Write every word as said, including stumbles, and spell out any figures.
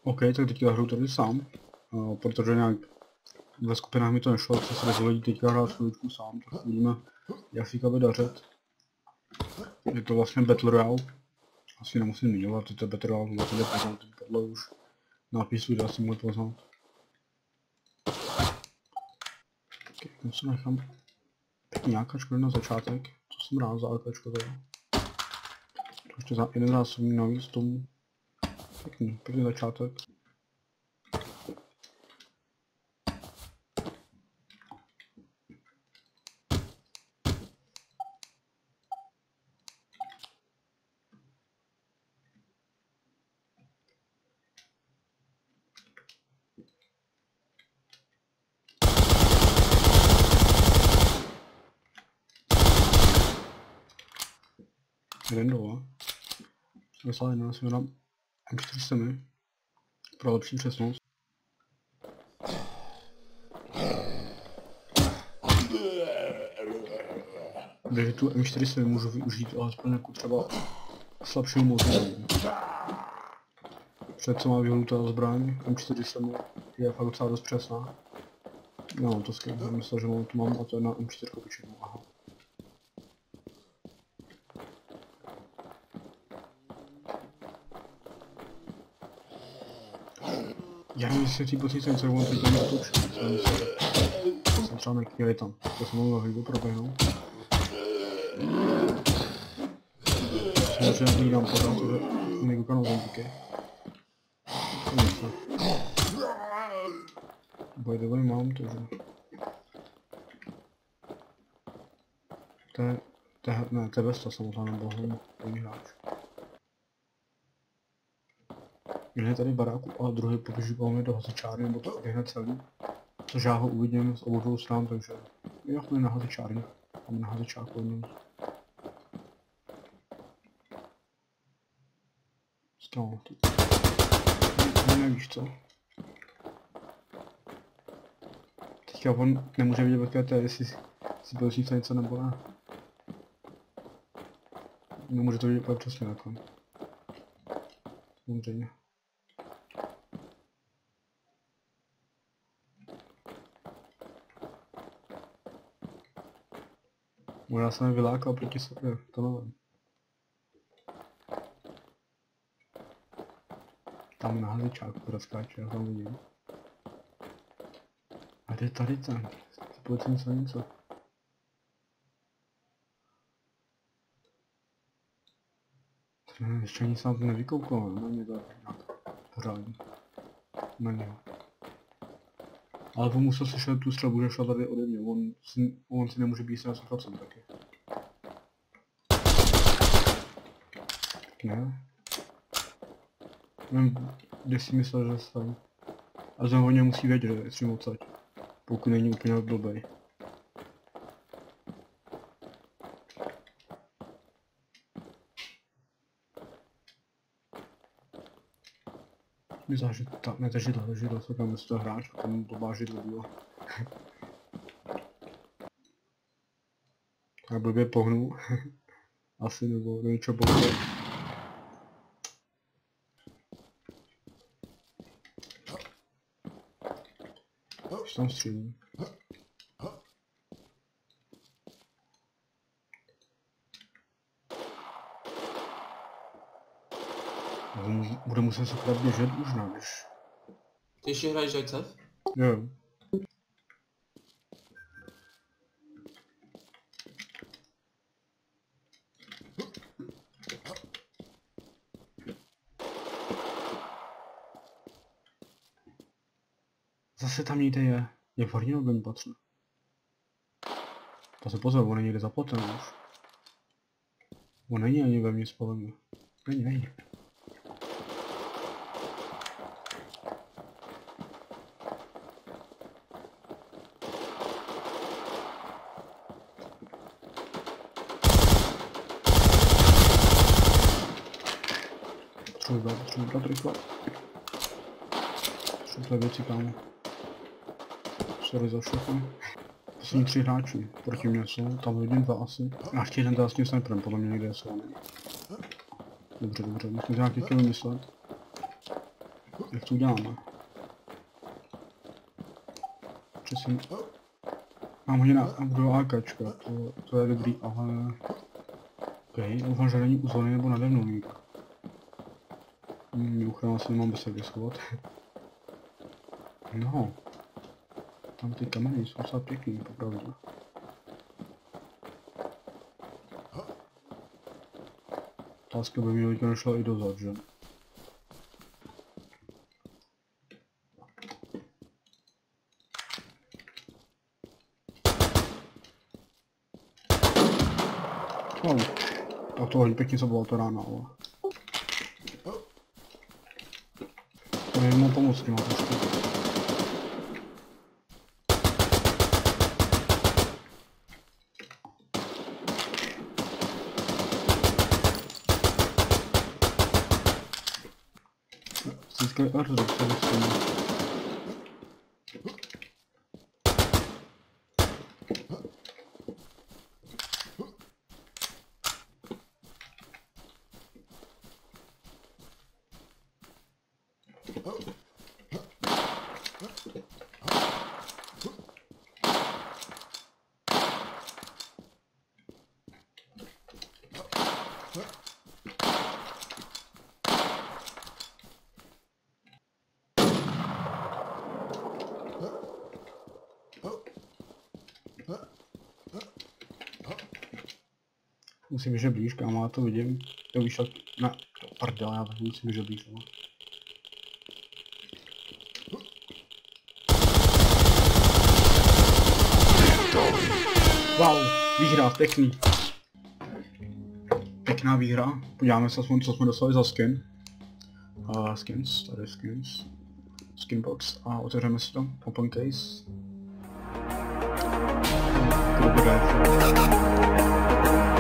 OK, tak teďka hru tady sám, uh, protože nějak ve skupinách mi to nešlo, tak se rozhodl teďka hrát chvíličku sám, tak uvidíme, jak si to bude dařit. Je to vlastně Battle Royale, asi nemusím zmiňovat, to je Battle Royale, to jde poznat, podle už nápisu jde asi můj poznat. Okay, tam se nechám pěkný AKčko na začátek, to jsem rád za AKčko teda. To ještě za jeden zásobník navíc tomu. Pěkný, pěkný začátek. Jeden dole. Myslel jedna, si dám M čtyři semi pro lepší přesnost. Takže tu M čtyři semi můžu využít alespoň jako třeba slabšího motoru. Před co má vyhlutá zbraň, M čtyři semi je fakt docela dost přesná. No, to skvělé, myslel, že mám, tu mám a to je na M čtyři obyčejnou, aha. Já nevím, jestli tý pocit jsem celou teď tam natočil, jsem třeba nekvěli tam, to jsem mohl hejbu proběhnout. Samozřejmě hlídám pořád, že mi koukanou zombíky. To něco. By the way mám to, že... To je... To je... ne, to je Vesta samotná, nebo hlavní hráč. Jeden je tady v baráku a druhý poběží mě do hasičárny, nebo to běhne celý. Což já ho uvidím z obou dvou stran, takže... Jo, jsme na hasičárně. Máme na hasičáku jednou. Stalo to. Nevíš co? Teďka on nemůže vidět jaké to je, jestli si byl říct něco nebo ne. Nemůže to vidět úplně přesně takhle. Samozřejmě. Možná jsem je vylákal proti sobě, to nevím. Tam na hasičáku proskáče, já tam vidím. A kde je tady ten? Pojď něco něco. Ne, ještě ani sám to nevykoukal, na mě to nějak pořádně. Na něho. Ale on musel slyšet tu střelbu, že šla tady ode mě, on si, on si nemůže být na sto procent taky. Ne? Nevím, kde si myslel, že jsem. A znovu něj musí vědět, že je přímo odsaď. Pokud není úplně blbej. Myslím, že ta, ne, to židlo, židlo, co tam je to hráč, a tam blbá židlo bylo. Já blbě pohnu. Asi, nebo nevím čo blbě. Už tam střílím. Bude muset se teda běžet už, než. Ty ještě hraješ Jajcev? Jo. Zase tam někde je. Je v horní nebo patří. To se pozor, on je někde zaploten už. On není ani ve mně spolem. Není, není. Potřebuji brát, potřebuji brát rychle. Potřebuji věci, kámo. Sorry za všechny. To jsou tři hráči, proti mě jsou, tam vidím dva asi. A ještě jeden teda s tím sniperem, podle mě někde jsou. Dobře, dobře, musím nějaký kill vymyslet. Jak to uděláme? Přesně. Mám hodně na do AKčka, to, to je dobrý, ale... OK, doufám, že není u zóny nebo nade mnou někdo. Mimochodem asi nemám bez jak schovat. No. Tam ty kameny jsou docela pěkný, popravdě. Otázka by mě teďka nešla i dozad, že? No, tak to hodně pěkně zabolala to rána, ale... To mi mohl pomoct s těma trošku. Získali airdrop, co dostanu. Musím běžet blíž, kámo, já to vidím. Jo, víš, tak... Ne, to prdele, já taky musím běžet blíž, no. Wow, výhra, pěkný. Pěkná výhra. Podíváme se, co jsme dostali za skin. Uh, skins, tady skins. Skinbox. A otevřeme si to. Open case. To bude.